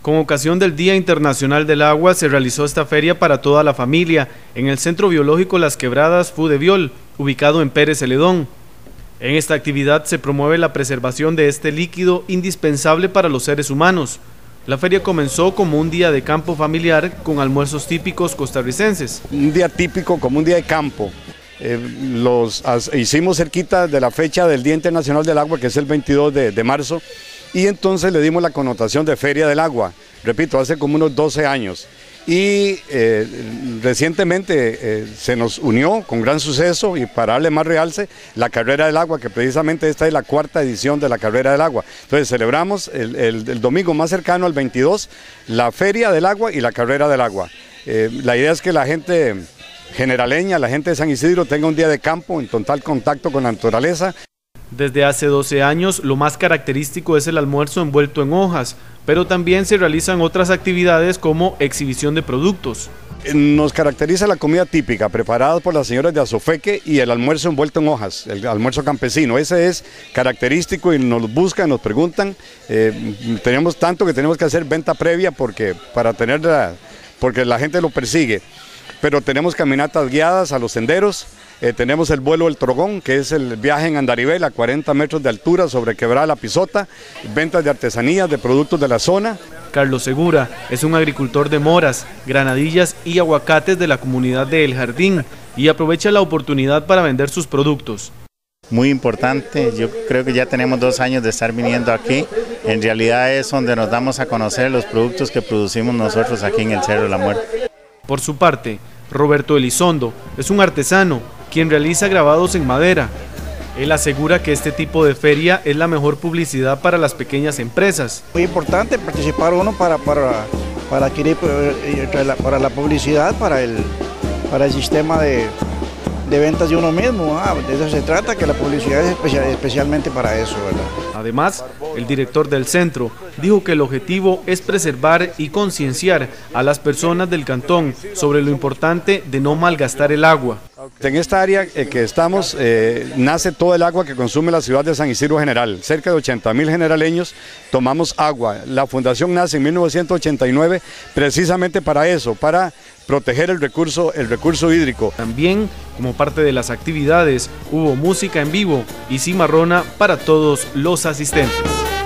Con ocasión del Día Internacional del Agua se realizó esta feria para toda la familia en el Centro Biológico Las Quebradas Fudeviol, ubicado en Pérez Celedón. En esta actividad se promueve la preservación de este líquido indispensable para los seres humanos. La feria comenzó como un día de campo familiar con almuerzos típicos costarricenses. Un día típico como un día de campo. Hicimos cerquita de la fecha del Día Internacional del Agua, que es el 22 de marzo, y entonces le dimos la connotación de Feria del Agua, repito, hace como unos 12 años. Y recientemente se nos unió con gran suceso y para darle más realce la Carrera del Agua, que precisamente esta es la 4ª edición de la Carrera del Agua. Entonces celebramos el domingo más cercano al 22, la Feria del Agua y la Carrera del Agua. La idea es que la gente generaleña, la gente de San Isidro tenga un día de campo en total contacto con la naturaleza. Desde hace 12 años, lo más característico es el almuerzo envuelto en hojas, pero también se realizan otras actividades como exhibición de productos. Nos caracteriza la comida típica, preparada por las señoras de Azofeque, y el almuerzo envuelto en hojas, el almuerzo campesino. Ese es característico y nos buscan, nos preguntan. Tenemos tanto que tenemos que hacer venta previa porque la gente lo persigue. Pero tenemos caminatas guiadas a los senderos. Tenemos el vuelo del Trogón, que es el viaje en andarivel a 40 metros de altura sobre Quebrada La Pisota, ventas de artesanías, de productos de la zona. Carlos Segura es un agricultor de moras, granadillas y aguacates de la comunidad de El Jardín y aprovecha la oportunidad para vender sus productos. Muy importante, yo creo que ya tenemos 2 años de estar viniendo aquí. En realidad es donde nos damos a conocer los productos que producimos nosotros aquí en el Cerro de la Muerte. Por su parte, Roberto Elizondo es un artesano quien realiza grabados en madera. Él asegura que este tipo de feria es la mejor publicidad para las pequeñas empresas. Muy importante participar uno para adquirir para la publicidad, para el sistema de ventas de uno mismo. De eso se trata, que la publicidad es especialmente para eso, ¿verdad? Además, el director del centro dijo que el objetivo es preservar y concienciar a las personas del cantón sobre lo importante de no malgastar el agua. En esta área que estamos nace todo el agua que consume la ciudad de San Isidro General. Cerca de 80.000 generaleños tomamos agua. La fundación nace en 1989 precisamente para eso, para proteger el recurso hídrico. También, como parte de las actividades, hubo música en vivo y cimarrona para todos los asistentes.